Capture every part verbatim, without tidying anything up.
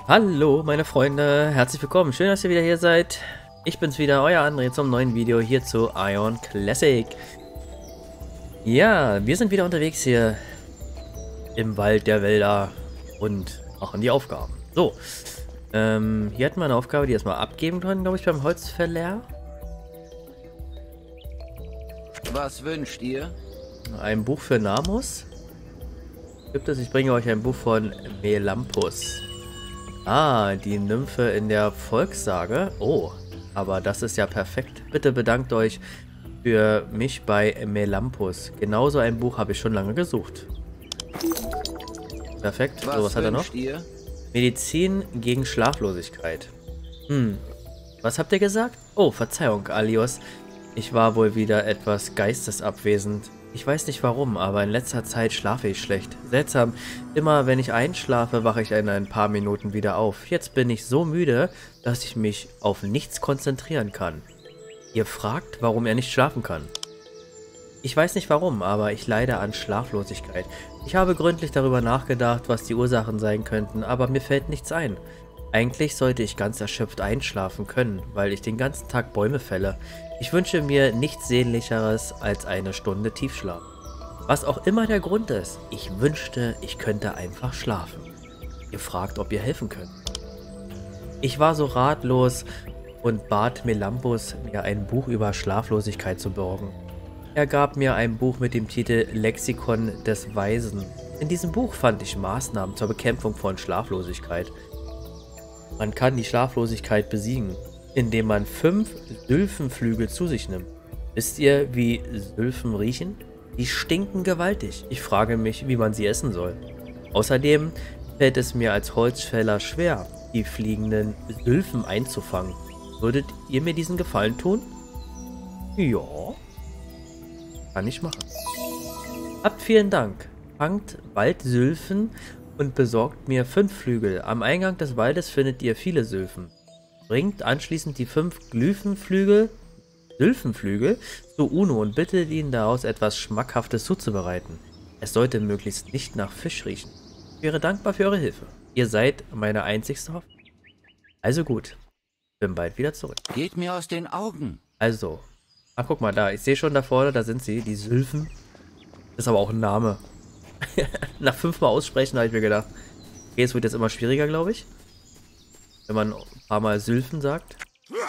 Hallo meine Freunde, herzlich willkommen, schön, dass ihr wieder hier seid. Ich bin's wieder, euer André zum neuen Video hier zu Aion Classic. Ja, wir sind wieder unterwegs hier im Wald der Wälder und machen die Aufgaben. So, ähm, hier hatten wir eine Aufgabe, die erstmal abgeben können, glaube ich, beim Holzverlehr. Was wünscht ihr? Ein Buch für Namus. Gibt es, ich bringe euch ein Buch von Melampus. Ah, die Nymphe in der Volkssage. Oh, aber das ist ja perfekt. Bitte bedankt euch für mich bei Melampus. Genauso ein Buch habe ich schon lange gesucht. Perfekt. Was, so, was hat er noch? Ihr? Medizin gegen Schlaflosigkeit. Hm. Was habt ihr gesagt? Oh, Verzeihung, Alios. Ich war wohl wieder etwas geistesabwesend. Ich weiß nicht warum, aber in letzter Zeit schlafe ich schlecht. Seltsam, immer wenn ich einschlafe, wache ich in ein paar Minuten wieder auf. Jetzt bin ich so müde, dass ich mich auf nichts konzentrieren kann. Ihr fragt, warum er nicht schlafen kann. Ich weiß nicht warum, aber ich leide an Schlaflosigkeit. Ich habe gründlich darüber nachgedacht, was die Ursachen sein könnten, aber mir fällt nichts ein. Eigentlich sollte ich ganz erschöpft einschlafen können, weil ich den ganzen Tag Bäume fälle. Ich wünsche mir nichts Sehnlicheres als eine Stunde Tiefschlaf. Was auch immer der Grund ist, ich wünschte, ich könnte einfach schlafen. Ihr fragt, ob ihr helfen könnt. Ich war so ratlos und bat Melampus, mir ein Buch über Schlaflosigkeit zu borgen. Er gab mir ein Buch mit dem Titel Lexikon des Weisen. In diesem Buch fand ich Maßnahmen zur Bekämpfung von Schlaflosigkeit. Man kann die Schlaflosigkeit besiegen, indem man fünf Sylphenflügel zu sich nimmt. Wisst ihr, wie Sylphen riechen? Die stinken gewaltig. Ich frage mich, wie man sie essen soll. Außerdem fällt es mir als Holzfäller schwer, die fliegenden Sylphen einzufangen. Würdet ihr mir diesen Gefallen tun? Ja, kann ich machen. Habt vielen Dank. Fangt Waldsylphen und besorgt mir fünf Flügel. Am Eingang des Waldes findet ihr viele Sylphen. Bringt anschließend die fünf Glyphenflügel, Sylphenflügel zu Uno und bittet ihn daraus etwas Schmackhaftes zuzubereiten. Es sollte möglichst nicht nach Fisch riechen. Ich wäre dankbar für eure Hilfe. Ihr seid meine einzigste Hoffnung. Also gut, bin bald wieder zurück. Geht mir aus den Augen. Also, ach guck mal da, ich sehe schon da vorne, da sind sie, die Sylphen. Ist aber auch ein Name. Nach fünfmal aussprechen habe ich mir gedacht, okay, es wird jetzt immer schwieriger, glaube ich. Wenn man ein paar Mal Sylphen sagt.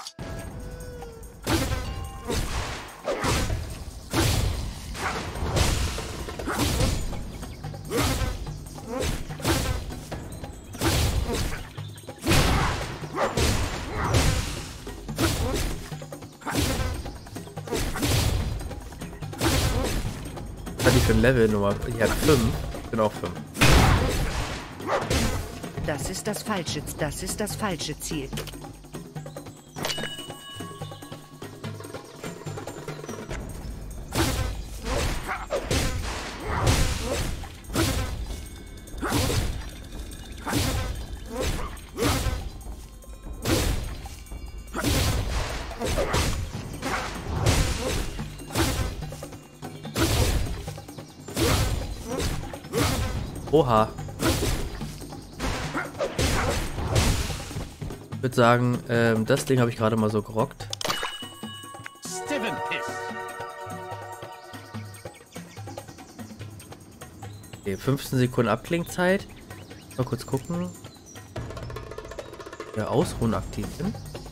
Was hat die für ein Level Nummer? Die hat fünf. Ich bin auch fünf. Das ist das falsche, das ist das falsche Ziel. Oha. Ich würde sagen, ähm, das Ding habe ich gerade mal so gerockt. Okay, fünfzehn Sekunden Abklingzeit. Mal kurz gucken. Ja, Ausruhen aktiv sind.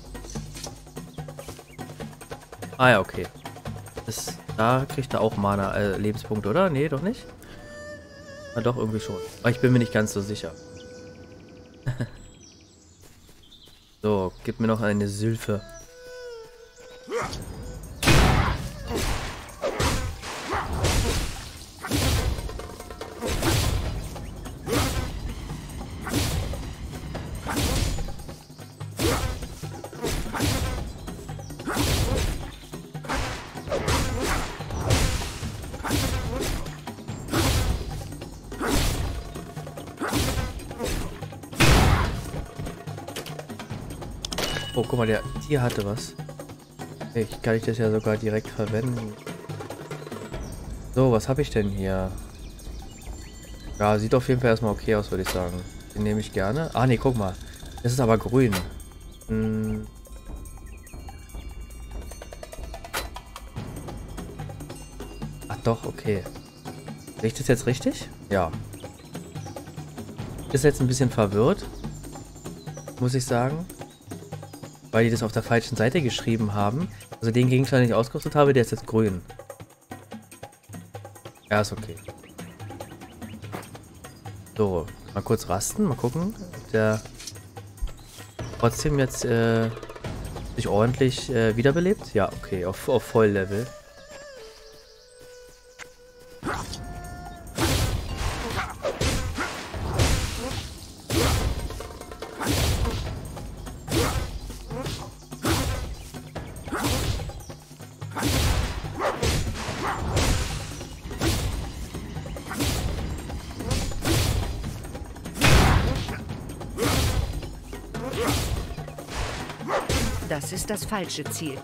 Ah ja, okay. Das, da kriegt er auch Mana, äh, Lebenspunkte, oder? Nee, doch nicht? Na doch, irgendwie schon. Aber ich bin mir nicht ganz so sicher. So, gib mir noch eine Sylphe. Oh, guck mal, der Tier hatte was. Ich kann ich das ja sogar direkt verwenden. So, was habe ich denn hier? Ja, sieht auf jeden Fall erstmal okay aus, würde ich sagen. Den nehme ich gerne. Ah, nee, guck mal. Das ist aber grün. Hm. Ach doch, okay. Sehe ich das jetzt richtig? Ja. Ist jetzt ein bisschen verwirrt, muss ich sagen. Weil die das auf der falschen Seite geschrieben haben. Also den Gegenstand, den ich ausgerüstet habe, der ist jetzt grün. Ja, ist okay. So, mal kurz rasten, mal gucken, ob der trotzdem jetzt äh, sich ordentlich äh, wiederbelebt. Ja, okay, auf, auf Volllevel. Das ist das falsche Ziel.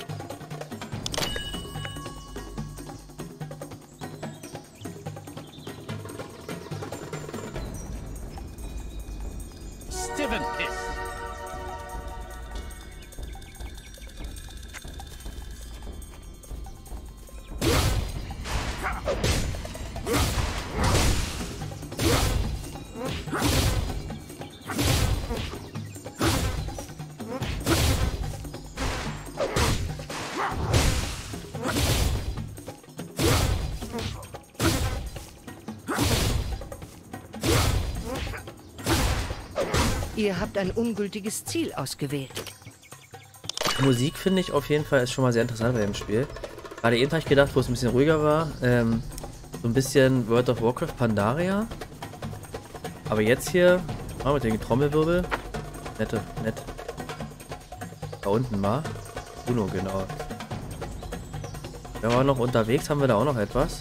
Steven Piss. Ihr habt ein ungültiges Ziel ausgewählt. Musik finde ich auf jeden Fall ist schon mal sehr interessant bei dem Spiel. Gerade eben habe ich gedacht, wo es ein bisschen ruhiger war, ähm, so ein bisschen World of Warcraft Pandaria. Aber jetzt hier, oh, mit dem Trommelwirbel, nette, nett. Da unten mal, Uno, genau. Wir waren noch unterwegs, haben wir da auch noch etwas?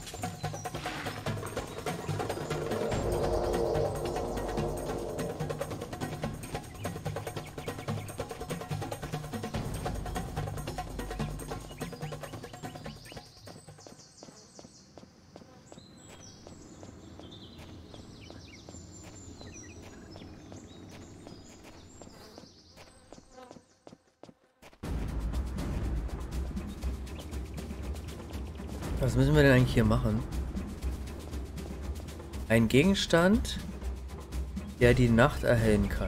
Was müssen wir denn eigentlich hier machen? Ein Gegenstand, der die Nacht erhellen kann.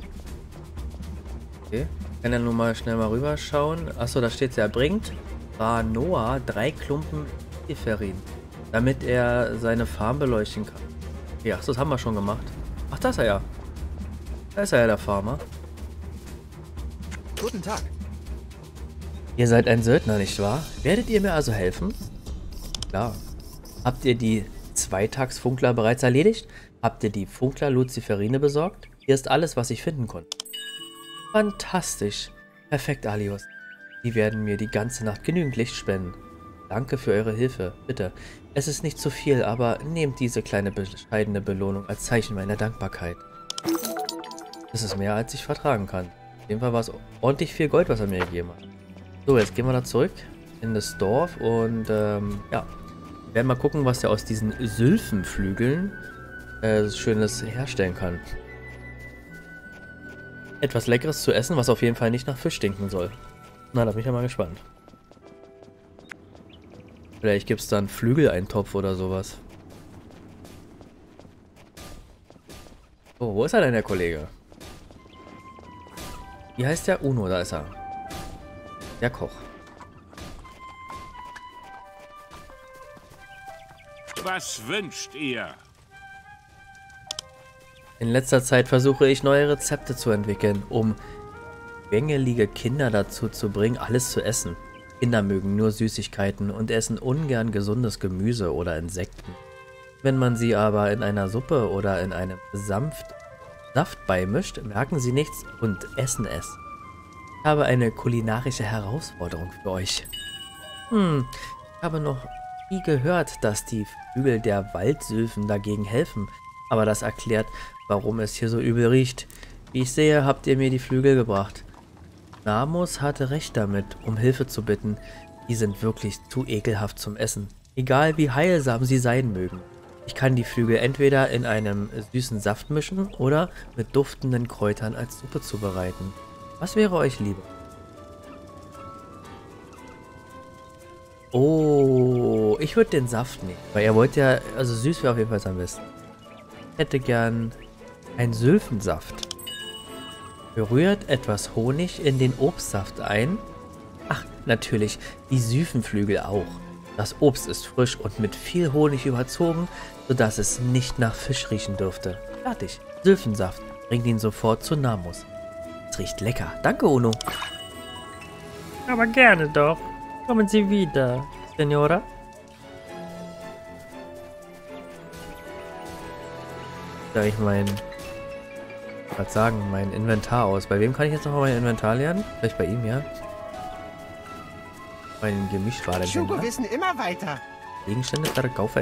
Okay. Ich kann ja nur mal schnell mal rüberschauen. Achso, da steht es, er bringt Ranoa drei Klumpen Eferin, damit er seine Farm beleuchten kann. Ja, das haben wir schon gemacht. Ach, da ist er ja. Da ist er ja, der Farmer. Guten Tag. Ihr seid ein Söldner, nicht wahr? Werdet ihr mir also helfen? Klar. Habt ihr die Zweitagsfunkler bereits erledigt? Habt ihr die Funkler Luciferine besorgt? Hier ist alles, was ich finden konnte. Fantastisch. Perfekt, Alios. Die werden mir die ganze Nacht genügend Licht spenden. Danke für eure Hilfe. Bitte. Es ist nicht zu viel, aber nehmt diese kleine bescheidene Belohnung als Zeichen meiner Dankbarkeit. Das ist mehr, als ich vertragen kann. Auf jeden Fall war es ordentlich viel Gold, was er mir gegeben hat. So, jetzt gehen wir da zurück in das Dorf und ähm, ja, wir werden mal gucken, was er aus diesen Sylphenflügeln äh, Schönes herstellen kann. Etwas Leckeres zu essen, was auf jeden Fall nicht nach Fisch stinken soll. Na, da bin ich ja mal gespannt. Vielleicht gibt es dann Flügeleintopf oder sowas. Oh, wo ist er denn, der Kollege? Wie heißt der? Uno, da ist er. Der Koch. Was wünscht ihr? In letzter Zeit versuche ich neue Rezepte zu entwickeln, um quengelige Kinder dazu zu bringen, alles zu essen. Kinder mögen nur Süßigkeiten und essen ungern gesundes Gemüse oder Insekten. Wenn man sie aber in einer Suppe oder in einem sanft Saft beimischt, merken sie nichts und essen es. Ich habe eine kulinarische Herausforderung für euch. Hm, ich habe noch nie gehört, dass die Flügel der Waldsylphen dagegen helfen, aber das erklärt, warum es hier so übel riecht. Wie ich sehe, habt ihr mir die Flügel gebracht. Namus hatte recht damit, um Hilfe zu bitten. Die sind wirklich zu ekelhaft zum Essen, egal wie heilsam sie sein mögen. Ich kann die Flügel entweder in einem süßen Saft mischen oder mit duftenden Kräutern als Suppe zubereiten. Was wäre euch lieber? Oh, ich würde den Saft nehmen, weil ihr wollt ja, also süß wäre auf jeden Fall am besten. Ich hätte gern einen Sülfensaft. Berührt etwas Honig in den Obstsaft ein. Ach, natürlich, die Süfenflügel auch. Das Obst ist frisch und mit viel Honig überzogen, sodass es nicht nach Fisch riechen dürfte. Fertig. Sülfensaft. Bringt ihn sofort zu Namus. Es riecht lecker. Danke, Uno. Aber gerne doch. Kommen Sie wieder, Senora. Da ich mein, was sagen, mein Inventar aus. Bei wem kann ich jetzt noch mal mein Inventar lernen? Vielleicht bei ihm, ja? Mein Gemischtwaren. Schugo wissen immer weiter. Gegenstände verkaufen.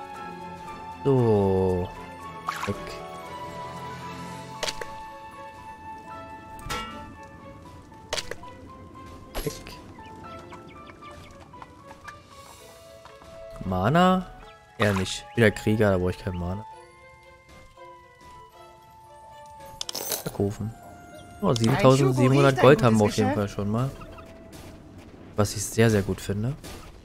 So. Weg. Weg. Mana? Eher nicht. Wieder Krieger, da brauche ich kein Mana. Verkaufen. Oh, siebentausendsiebenhundert Gold haben wir auf jeden Fall schon mal. Was ich sehr, sehr gut finde.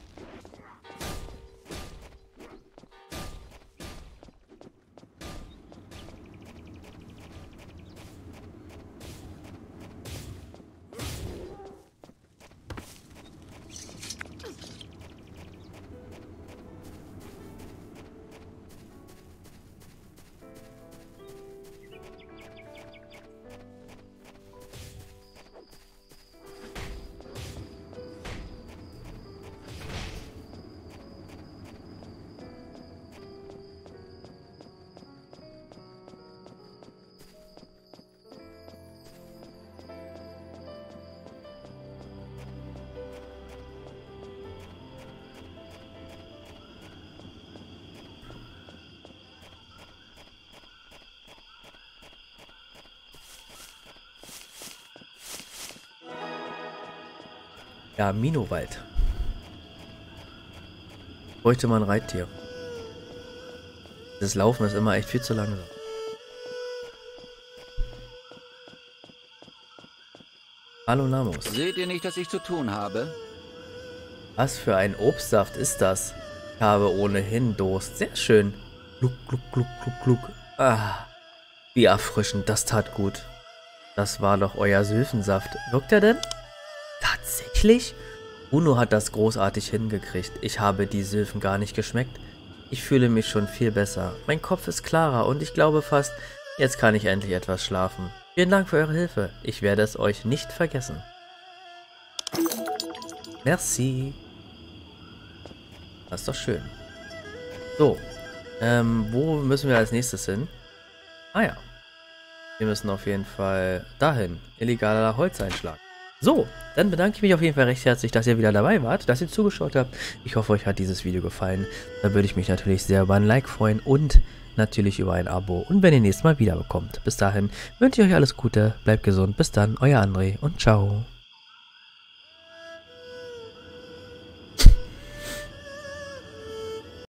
Ja, Minowald. Bräuchte man ein Reittier. Das Laufen ist immer echt viel zu langsam. Hallo Namus. Seht ihr nicht, dass ich zu tun habe? Was für ein Obstsaft ist das? Ich habe ohnehin Durst. Sehr schön. Gluck, gluck, gluck, gluck, gluck. Ah, wie erfrischend. Das tat gut. Das war doch euer Sülfensaft. Wirkt er denn? Tatsächlich? Uno hat das großartig hingekriegt. Ich habe die Sülfen gar nicht geschmeckt. Ich fühle mich schon viel besser. Mein Kopf ist klarer und ich glaube fast, jetzt kann ich endlich etwas schlafen. Vielen Dank für eure Hilfe. Ich werde es euch nicht vergessen. Merci. Das ist doch schön. So. Ähm, wo müssen wir als nächstes hin? Ah ja. Wir müssen auf jeden Fall dahin. Illegaler Holzeinschlag. So, dann bedanke ich mich auf jeden Fall recht herzlich, dass ihr wieder dabei wart, dass ihr zugeschaut habt. Ich hoffe, euch hat dieses Video gefallen. Da würde ich mich natürlich sehr über ein Like freuen und natürlich über ein Abo. Und wenn ihr nächstes Mal wieder bekommt. Bis dahin wünsche ich euch alles Gute, bleibt gesund. Bis dann, euer André und ciao.